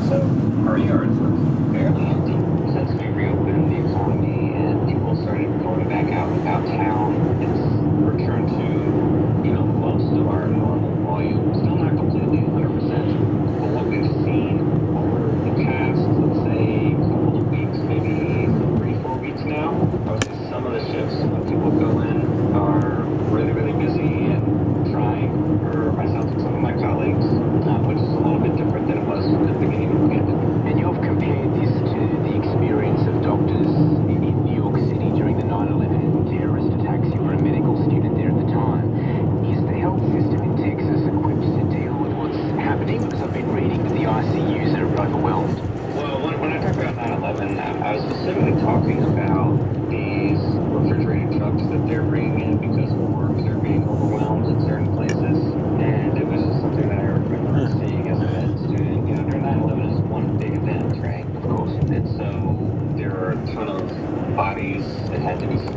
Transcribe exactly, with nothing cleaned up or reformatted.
So our yards look fairly empty. Since we reopened the economy and people started going back out out town, it's returned to, you know, most of our normal volume. Still not completely one hundred percent, but what we've seen over the past, let's say, couple of weeks, maybe three, four weeks now, I would say some of the shifts when people go in are really, really busy and trying for myself and some of my colleagues, uh, which is a little bit different than it was at the beginning of the pandemic. And you've compared this to the experience of doctors in New York City during the nine eleven terrorist attacks. You were a medical student there at the time. Is the health system in Texas equipped to deal with what's happening? Because I've been reading that the I C Us are overwhelmed. Well, when, when I talk about nine eleven, I was specifically talking about these refrigerated trucks that they're bringing in because morgues are being overwhelmed in certain places. And it was just something that I remember seeing as a med student. You know, during nine eleven is one big event, right? Of course. And so there are a ton of bodies that had to be